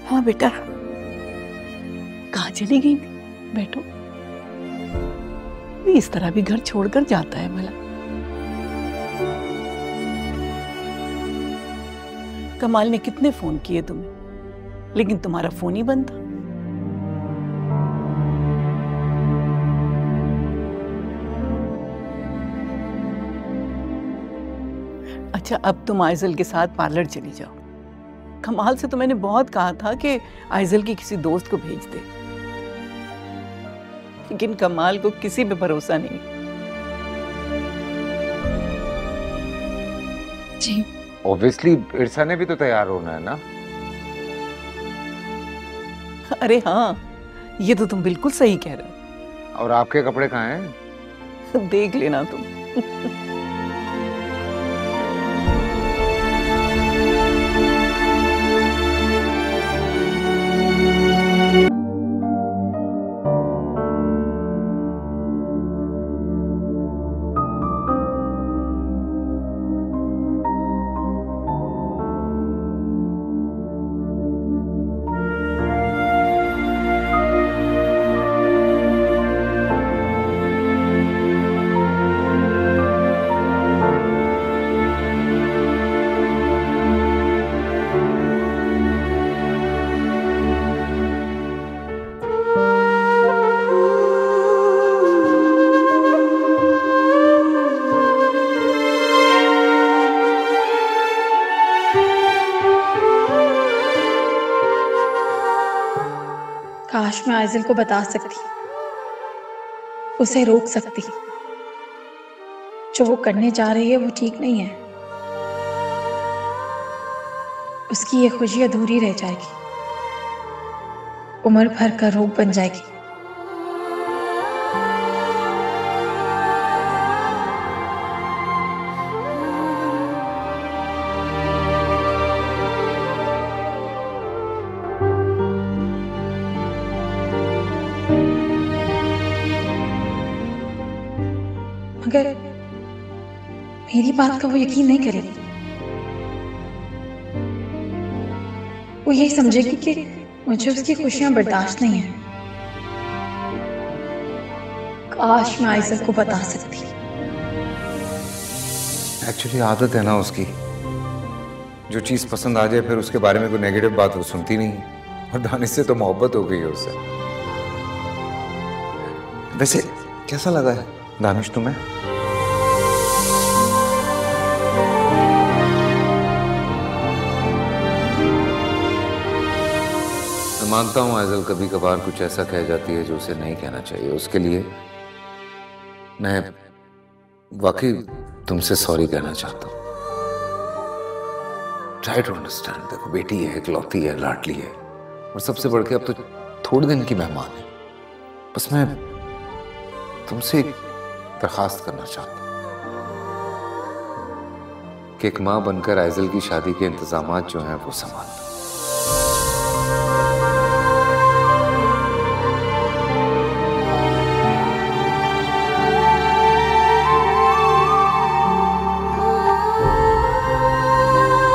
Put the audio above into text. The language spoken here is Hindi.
हाँ बेटा, कहाँ चली गई थी? बैठो। इस तरह भी घर छोड़कर जाता है भला? कमाल ने कितने फोन किए तुम्हें, लेकिन तुम्हारा फोन ही बंद था। अच्छा, अब तुम आइजल के साथ पार्लर चली जाओ। कमाल से तो मैंने बहुत कहा था कि आइजल की किसी दोस्त को भेज दे, लेकिन कमाल को किसी पे भरोसा नहीं। जी ऑब्वियसली इरसा ने भी तो तैयार होना है ना। अरे हाँ, ये तो तुम बिल्कुल सही कह रहे हो। और आपके कपड़े कहाँ हैं? देख लेना तुम। काश मैं आइजल को बता सकती, उसे रोक सकती। जो वो करने जा रही है वो ठीक नहीं है। उसकी ये खुशी अधूरी रह जाएगी, उम्र भर का रोग बन जाएगी। मगर मेरी बात का वो यकीन नहीं करेगी। वो यही समझेगी कि मुझे उसकी खुशियां बर्दाश्त नहीं है। काश मैं आइजल को बता सकती। एक्चुअली आदत है ना उसकी, जो चीज पसंद आ जाए फिर उसके बारे में कोई नेगेटिव बात वो सुनती नहीं है। और दानिश से तो मोहब्बत हो गई है उससे। वैसे कैसा लगा है दानिश तुम्हें? मैं मानता हूं आइजल कभी कभार कुछ ऐसा कह जाती है जो उसे नहीं कहना चाहिए। उसके लिए मैं वाकई तुमसे सॉरी कहना चाहता हूं। Try to understand. देखो बेटी है, इकलौती है, लाडली है, और सबसे बढ़ के अब तो थोड़े दिन की मेहमान है। बस मैं तुमसे एक दरखास्त करना चाहता हूं कि एक मां बनकर आइजल की शादी के इंतजामात जो हैं वो संभालना।